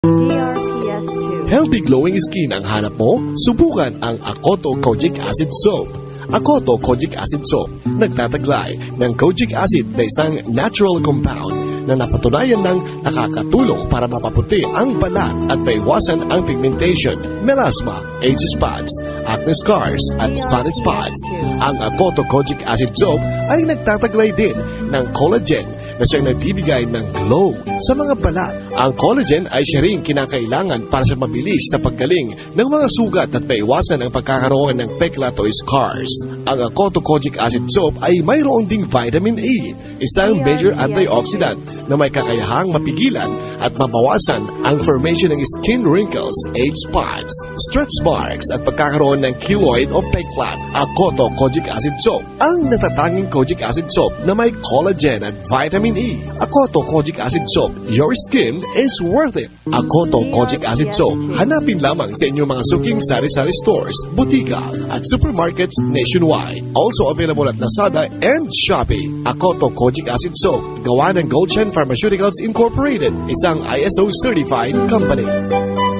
DRPS 2. Healthy glowing skin ang hanap mo? Subukan ang Akoto Kojic Acid Soap. Akoto Kojic Acid Soap nagtataglay ng kojic acid na isang natural compound na napatunayan ng nakakatulong para mapaputi ang balat at maiwasan ang pigmentation, melasma, age spots, acne scars at sun spots. Ang Akoto Kojic Acid Soap ay nagtataglay din ng collagen na siyang nagbibigay ng glow sa mga balat. Ang collagen ay siya rin kinakailangan para sa mabilis na paggaling ng mga sugat at maiwasan ang pagkakaroon ng peklat o scars. Ang Akoto Kojic Acid Soap ay mayroon ding vitamin A, isang major antioxidant na may kakayahang mapigilan at mabawasan ang formation ng skin wrinkles, age spots, stretch marks at pagkakaroon ng keloid o peklat. Akoto Kojic Acid Soap, ang natatanging kojic acid soap na may collagen at vitamin E. Akoto Kojic Acid Soap, your skin is worth it. Akoto Kojic Acid Soap, hanapin lamang sa inyong mga suking sari-sari stores, butika at supermarkets nationwide. Also available at Lazada and Shopee. Akoto Kojic Acid Soap, gawa ng Goldshine Pharmaceuticals Incorporated, isang ISO certified company.